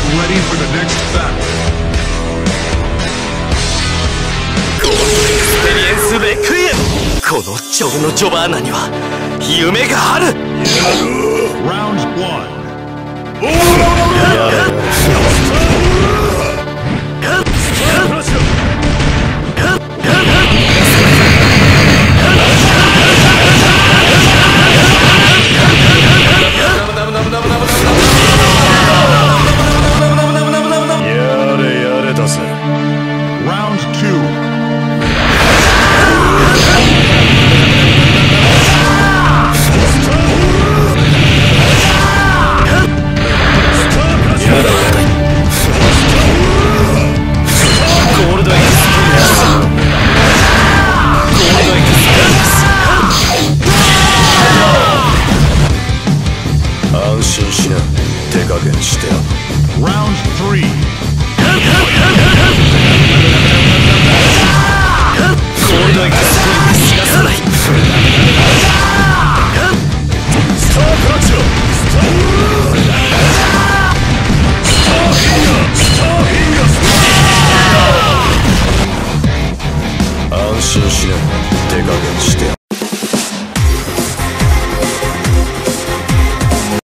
ready for the next battle. エクスペリエンスレクイエム。このジョルノ・ジョバーナには夢がある。 Round 1. やれやれだぜ。 Round 2. 安心しな、手加減してやる。 Round 3. ゴールドエクスペリエンス逃がさない。 スタークラッチだ。スターフィンガー。安心しな、手加減してやる。